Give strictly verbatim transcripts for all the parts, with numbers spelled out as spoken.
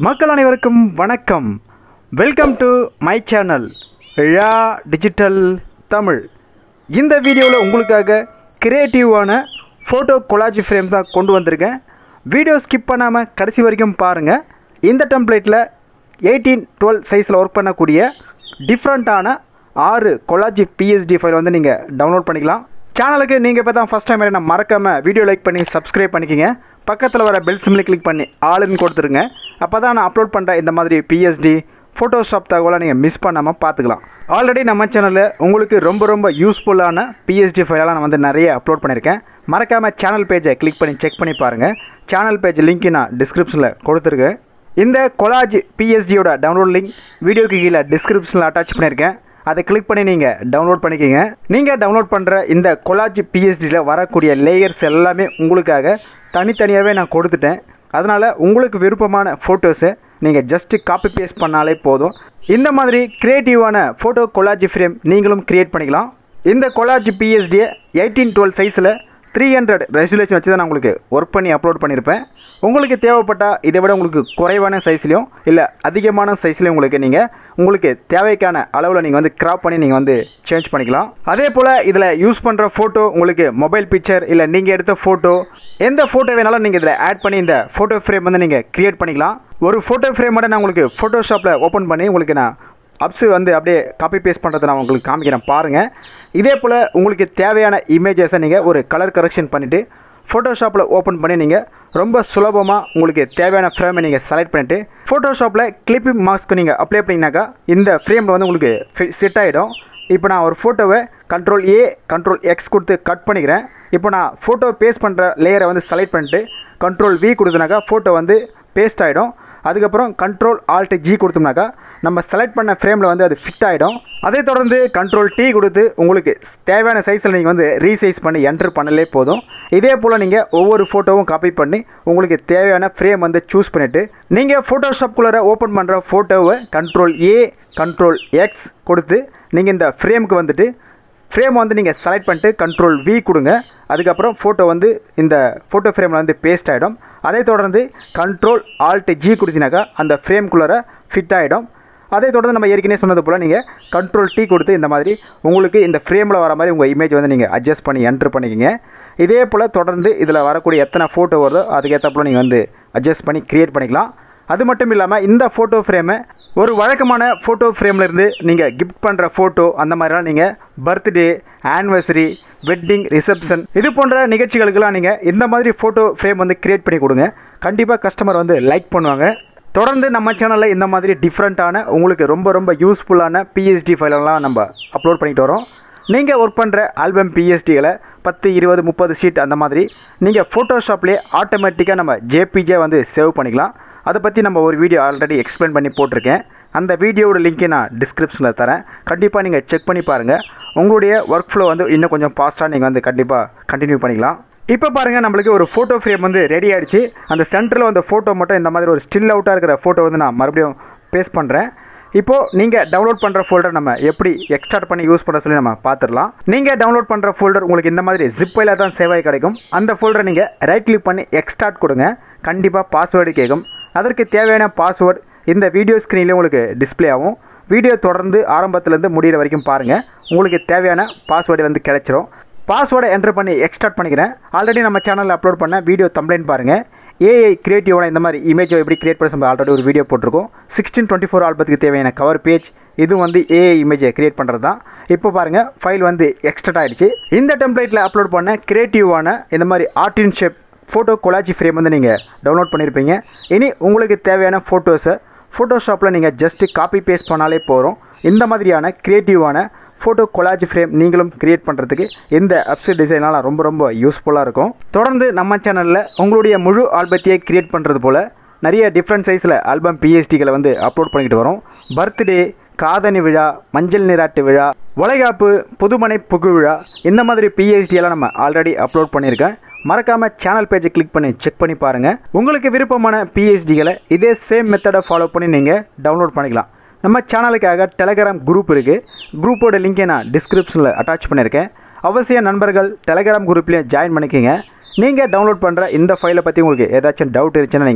மக்கள் அனைவருக்கும் வணக்கம். Welcome to my channel Zha digital Tamil. இந்த வீடியோவில் உங்களுக்காக கிரியேட்டிவான ஃபோட்டோ கொலாஜ் ஃப்ரேம் தான் கொண்டு வந்திருக்கேன். வீடியோ ஸ்கிப் பண்ணாமல் கடைசி வரைக்கும் பாருங்கள். இந்த டெம்ப்ளேட்டில் எயிட்டீன் டுவெல் சைஸில் ஒர்க் பண்ணக்கூடிய டிஃப்ரெண்ட்டான ஆறு கொலாஜ் பிஎஸ்டி ஃபைல் வந்து நீங்கள் டவுன்லோட் பண்ணிக்கலாம். சேனலுக்கு நீங்கள் இப்போ தான் ஃபஸ்ட் டைம் நான் மறக்காமல் வீடியோ லைக் பண்ணி சப்ஸ்கிரைப் பண்ணிக்கிங்க. பக்கத்தில் வர பெல் சிம்மில் கிளிக் பண்ணி ஆளுன்னு கொடுத்துருங்க. அப்போ தான் நான் அப்லோட் பண்ணுற இந்த மாதிரி பிஎஸ்டி ஃபோட்டோஷாப் தகவலை நீங்கள் மிஸ் பண்ணாமல் பார்த்துக்கலாம். ஆல்ரெடி நம்ம சேனலில் உங்களுக்கு ரொம்ப ரொம்ப யூஸ்ஃபுல்லான பிஎஸ்டி ஃபைலெலாம் நான் வந்து நிறைய அப்லோட் பண்ணியிருக்கேன். மறக்காமல் சேனல் பேஜை கிளிக் பண்ணி செக் பண்ணி பாருங்கள். சேனல் பேஜ் லிங்க்கு நான் டிஸ்கிரிப்ஷனில் கொடுத்துருக்கேன். இந்த கொலாஜ் பிஎஸ்டியோட டவுன்லோட் லிங்க் வீடியோக்கு கீழே டிஸ்கிரிப்ஷனில் அட்டாச் பண்ணியிருக்கேன். அதை கிளிக் பண்ணி நீங்கள் டவுன்லோட் பண்ணிக்கிங்க. நீங்கள் டவுன்லோட் பண்ணுற இந்த கொலாஜ் பிஎஸ்டியில் வரக்கூடிய லேயர்ஸ் எல்லாமே உங்களுக்காக தனித்தனியாகவே நான் கொடுத்துட்டேன். அதனால் உங்களுக்கு விருப்பமான ஃபோட்டோஸை நீங்கள் ஜஸ்ட்டு காப்பி பேஸ்ட் பண்ணாலே போதும். இந்த மாதிரி க்ரியேட்டிவான ஃபோட்டோ கொலாஜ் ஃப்ரேம் நீங்களும் க்ரியேட் பண்ணிக்கலாம். இந்த கொலாஜ் பிஎஸ்டியை எயிட்டீன் டுவெல் சைஸில் த்ரீ ஹண்ட்ரட் ரெசல்யூஷன் வச்சு தான் நான் உங்களுக்கு ஒர்க் பண்ணி அப்லோட் பண்ணியிருப்பேன். உங்களுக்கு தேவைப்பட்டால் இதை விட உங்களுக்கு குறைவான சைஸ்லையும் இல்லை அதிகமான சைஸ்லையும் உங்களுக்கு நீங்கள் உங்களுக்கு தேவைக்கான அளவில் நீங்கள் வந்து கிராப் பண்ணி நீங்கள் வந்து சேஞ்ச் பண்ணிக்கலாம். அதே போல் இதில் யூஸ் பண்ணுற ஃபோட்டோ உங்களுக்கு மொபைல் பிக்சர் இல்லை நீங்கள் எடுத்த ஃபோட்டோ எந்த ஃபோட்டோ வேணாலும் நீங்கள் இதில் ஆட் பண்ணி இந்த ஃபோட்டோ ஃப்ரேம் வந்து நீங்கள் க்ரியேட் பண்ணிக்கலாம். ஒரு ஃபோட்டோ ஃப்ரேம் மட்டும் நான் உங்களுக்கு ஃபோட்டோஷாப்பில் ஓப்பன் பண்ணி உங்களுக்கு நான் அப்ஸ் வந்து அப்படியே காப்பி பேஸ்ட் பண்ணுறதை நான் உங்களுக்கு காமிக்கிறேன் பாருங்கள். இதே போல் உங்களுக்கு தேவையான இமேஜஸை நீங்கள் ஒரு கலர் கரெக்ஷன் பண்ணிவிட்டு ஃபோட்டோஷாப்பில் ஓப்பன் பண்ணி நீங்கள் ரொம்ப சுலபமாக உங்களுக்கு தேவையான ஃப்ரேமை நீங்கள் செலக்ட் பண்ணிவிட்டு ஃபோட்டோஷாப்பில் கிளிப்பிங் மாஸ்க்கு நீங்கள் அப்ளை பண்ணிங்கனாக்கா இந்த ஃப்ரேமில் வந்து உங்களுக்கு செட் ஆகிடும். இப்போ நான் ஒரு ஃபோட்டோவை கண்ட்ரோல் ஏ கண்ட்ரோல் எக்ஸ் கொடுத்து கட் பண்ணிக்கிறேன். இப்போ நான் ஃபோட்டோ பேஸ்ட் பண்ணுற லேயரை வந்து செலக்ட் பண்ணிட்டு கண்ட்ரோல் வி கொடுத்தனாக்கா ஃபோட்டோ வந்து பேஸ்ட் ஆகிடும். அதுக்கப்புறம் கண்ட்ரோல் ஆல்ட் ஜி கொடுத்தோம்னாக்கா நம்ம செலக்ட் பண்ண ஃப்ரேமில் வந்து அது ஃபிட் ஆகிடும். அதை தொடர்ந்து கண்ட்ரோல் டி கொடுத்து உங்களுக்கு தேவையான சைஸில் நீங்கள் வந்து ரீசைஸ் பண்ணி என்ட்ரு பண்ணலே போதும். இதே போல் நீங்கள் ஒவ்வொரு ஃபோட்டோவும் காப்பி பண்ணி உங்களுக்கு தேவையான ஃப்ரேம் வந்து சூஸ் பண்ணிவிட்டு நீங்கள் ஃபோட்டோஷாப்குள்ளே ஓப்பன் பண்ணுற ஃபோட்டோவை கண்ட்ரோல் ஏ கண்ட்ரோல் எக்ஸ் கொடுத்து நீங்கள் இந்த ஃப்ரேமுக்கு வந்துட்டு ஃப்ரேம் வந்து நீங்கள் செலக்ட் பண்ணிட்டு கண்ட்ரோல் வி கொடுங்க. அதுக்கப்புறம் ஃபோட்டோ வந்து இந்த ஃபோட்டோ ஃப்ரேமில் வந்து பேஸ்ட் ஆகிடும். அதை தொடர்ந்து கண்ட்ரோல் ஆல்ட் ஜி கொடுத்தினாக்கா அந்த ஃப்ரேம்குள்ளே ஃபிட் ஆகிடும். அதை தொடர்ந்து நம்ம ஏற்கனவே சொன்னது போல் நீங்கள் கண்ட்ரோல் டி கொடுத்து இந்த மாதிரி உங்களுக்கு இந்த ஃப்ரேமில் வர மாதிரி உங்கள் இமேஜ் வந்து நீங்கள் அட்ஜஸ்ட் பண்ணி என்ட்ரு பண்ணிக்கிங்க. இதே போல் தொடர்ந்து இதில் வரக்கூடிய எத்தனை ஃபோட்டோ வருதோ அதுக்கேற்றப்போல் நீங்கள் வந்து அட்ஜஸ்ட் பண்ணி க்ரியேட் பண்ணிக்கலாம். அது மட்டும் இல்லாமல் இந்த ஃபோட்டோ ஃப்ரேமை ஒரு வழக்கமான ஃபோட்டோ ஃப்ரேம்லேருந்து நீங்கள் கிஃப்ட் பண்ணுற ஃபோட்டோ அந்த மாதிரிலாம் நீங்கள் பர்த்டே ஆனிவர்சரி வெட்டிங் ரிசப்ஷன் இது போன்ற நிகழ்ச்சிகளுக்கெல்லாம் நீங்கள் இந்த மாதிரி ஃபோட்டோ ஃப்ரேம் வந்து க்ரியேட் பண்ணி கொடுங்க. கண்டிப்பாக கஸ்டமர் வந்து லைக் பண்ணுவாங்க. தொடர்ந்து நம்ம சேனலில் இந்த மாதிரி டிஃப்ரெண்ட்டான உங்களுக்கு ரொம்ப ரொம்ப யூஸ்ஃபுல்லான பிஎஸ்டி ஃபைலெல்லாம் நம்ம அப்லோட் பண்ணிட்டு வரோம். நீங்கள் ஒர்க் பண்ணுற ஆல்பம் பிஎஸ்டிகளை பத்து இருபது முப்பது ஷீட் அந்த மாதிரி நீங்கள் ஃபோட்டோஷாப்லேயே ஆட்டோமேட்டிக்காக நம்ம ஜேபிஜே வந்து சேவ் பண்ணிக்கலாம். அதை பற்றி நம்ம ஒரு வீடியோ ஆல்ரெடி எக்ஸ்பிளைன் பண்ணி போட்டிருக்கேன். அந்த வீடியோவோட லிங்க்கை நான் டிஸ்கிரிப்ஷனில் தரேன். கண்டிப்பாக நீங்கள் செக் பண்ணி பாருங்கள். உங்களுடைய ஒர்க் ஃப்ளோ வந்து இன்னும் கொஞ்சம் ஃபாஸ்ட்டாக நீங்கள் வந்து கண்டிப்பாக கண்டினியூ பண்ணிக்கலாம். இப்போ பாருங்கள், நம்மளுக்கு ஒரு ஃபோட்டோ ஃப்ரேம் வந்து ரெடி ஆகிடுச்சு. அந்த சென்டரில் வந்து ஃபோட்டோ மட்டும் இந்த மாதிரி ஒரு ஸ்டில் அவுட்டாக இருக்கிற ஃபோட்டோ வந்து நான் மறுபடியும் பேஸ்ட் பண்ணுறேன். இப்போது நீங்கள் டவுன்லோட் பண்ணுற ஃபோல்டர் நம்ம எப்படி எக்ஸ்ட்ராக்ட் பண்ணி யூஸ் பண்ண சொல்லி நம்ம பார்த்துடலாம். நீங்கள் டவுன்லோட் பண்ணுற ஃபோல்டர் உங்களுக்கு இந்த மாதிரி ஜிப் ஃபைலாக தான் சேவ் ஆகி கிடைக்கும். அந்த ஃபோல்டரை நீங்கள் ரைட் கிளிக் பண்ணி எக்ஸ்ட்ராக்ட் கொடுங்க. கண்டிப்பாக பாஸ்வேர்டு கேட்கும். அதற்கு தேவையான பாஸ்வேர்டு இந்த வீடியோ ஸ்க்ரீன்லேயே உங்களுக்கு டிஸ்பிளே ஆகும். வீடியோ தொடர்ந்து ஆரம்பத்துலேருந்து முடிகிற வரைக்கும் பாருங்கள். உங்களுக்கு தேவையான பாஸ்வேர்டு வந்து கிடைச்சிரும். பாஸ்வேர்டை என்ட்ரு பண்ணி எக்ஸ்ட்ராக்ட் பண்ணிக்கிறேன். ஆல்ரெடி நம்ம சேனலில் அப்லோட் பண்ண வீடியோ தம்ப்ளைன் பாருங்கள். ஏஐ கிரியேட்டிவான இந்த மாதிரி இமேஜை எப்படி கிரியேட் பண்ண நம்ம ஆல்ரெடி ஒரு வீடியோ போட்டிருக்கோம். சிக்ஸ்டீன் டுவெண்ட்டி ஃபோர் ஆல்பத்துக்கு தேவையான கவர் பேஜ் இது வந்து ஏஐ இமேஜை கிரியேட் பண்ணுறது தான். இப்போ பாருங்கள், ஃபைல் வந்து எக்ஸ்ட்ராக்ட் ஆகிடுச்சு. இந்த டெம்ப்ளேட்டில் அப்லோட் பண்ண கிரியேட்டிவான இந்த மாதிரி ஆர்டின் ஷேப் ஃபோட்டோ கொலாஜ் ஃப்ரேம் வந்து நீங்கள் டவுன்லோட் பண்ணியிருப்பீங்க. இனி உங்களுக்கு தேவையான ஃபோட்டோஸை ஃபோட்டோஷாப்பில் நீங்கள் ஜஸ்ட்டு காப்பி பேஸ்ட் பண்ணாலே போகிறோம். இந்த மாதிரியான க்ரியேட்டிவான ஃபோட்டோ கொலாஜ் ஃப்ரேம் நீங்களும் க்ரியேட் பண்ணுறதுக்கு இந்த அப்ஸ் டிசைனால் ரொம்ப ரொம்ப யூஸ்ஃபுல்லாக இருக்கும். தொடர்ந்து நம்ம சேனலில் உங்களுடைய முழு ஆல்பத்தையே க்ரியேட் பண்ணுறது போல் நிறைய டிஃப்ரெண்ட் சைஸில் ஆல்பம் பிஎஸ்டிகளை வந்து அப்லோட் பண்ணிக்கிட்டு வரோம். பர்த்டே, காதணி விழா, மஞ்சள் நீராட்டு விழா, வளைகாப்பு, புதுமனை புகு விழா இந்த மாதிரி பிஎஸ்டியெல்லாம் நம்ம ஆல்ரெடி அப்லோட் பண்ணியிருக்கேன். மறக்காமல் சேனல் பேஜை கிளிக் பண்ணி செக் பண்ணி பாருங்கள். உங்களுக்கு விருப்பமான பிஎஸ்டிகளை இதே சேம் மெத்தடை ஃபாலோ பண்ணி நீங்கள் டவுன்லோட் பண்ணிக்கலாம். நம்ம சேனலுக்காக டெலகிராம் குரூப் இருக்குது. குரூப்போட லிங்கை நான் டிஸ்கிரிப்ஷனில் அட்டாச் பண்ணியிருக்கேன். அவசியம் நண்பர்கள் டெலகிராம் குரூப்லேயும் ஜாயின் பண்ணிக்கோங்க. நீங்கள் டவுன்லோட் பண்ணுற இந்த ஃபைலை பற்றி உங்களுக்கு ஏதாச்சும் டவுட் இருந்துச்சுன்னா நீங்கள்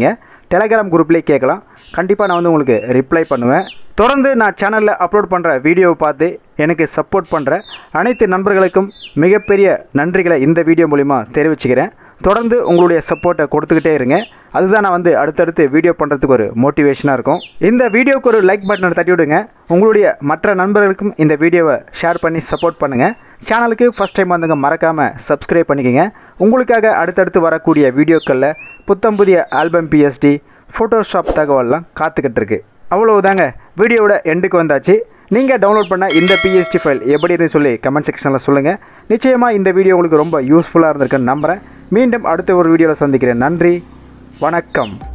டெலகிராம் குரூப்லேயே கேட்கலாம். கண்டிப்பாக நான் வந்து உங்களுக்கு ரிப்ளை பண்ணுவேன். தொடர்ந்து நான் சேனலில் அப்லோட் பண்ணுற வீடியோவை பார்த்து எனக்கு சப்போர்ட் பண்ணுற அனைத்து நண்பர்களுக்கும் மிகப்பெரிய நன்றிகளை இந்த வீடியோ மூலிமா தெரிவிச்சுக்கிறேன். தொடர்ந்து உங்களுடைய சப்போர்ட்டை கொடுத்துக்கிட்டே இருங்க. அதுதான் நான் வந்து அடுத்தடுத்து வீடியோ பண்ணுறதுக்கு ஒரு மோட்டிவேஷனாக இருக்கும். இந்த வீடியோவுக்கு ஒரு லைக் பட்டனை தட்டி விடுங்க. உங்களுடைய மற்ற நண்பர்களுக்கும் இந்த வீடியோவை ஷேர் பண்ணி சப்போர்ட் பண்ணுங்கள். சேனலுக்கு ஃபஸ்ட் டைம் வந்துங்க மறக்காமல் சப்ஸ்கிரைப் பண்ணிக்கோங்க. உங்களுக்காக அடுத்தடுத்து வரக்கூடிய வீடியோக்களில் புத்தம் புதிய ஆல்பம் பிஎஸ்டி ஃபோட்டோஷாப் தகவல்லாம் காத்துக்கிட்டு இருக்கு. அவ்வளவுதாங்க, வீடியோவோட எண்டுக்கு வந்தாச்சு. நீங்கள் டவுன்லோட் பண்ண இந்த பிஎஸ்டி ஃபைல் எப்படி இருக்குன்னு சொல்லி கமெண்ட் செக்ஷனில் சொல்லுங்கள். நிச்சயமாக இந்த வீடியோ உங்களுக்கு ரொம்ப யூஸ்ஃபுல்லாக இருந்திருக்குன்னு நம்புகிறேன். மீண்டும் அடுத்த ஒரு வீடியோவில் சந்திக்கிறேன். நன்றி, வணக்கம்.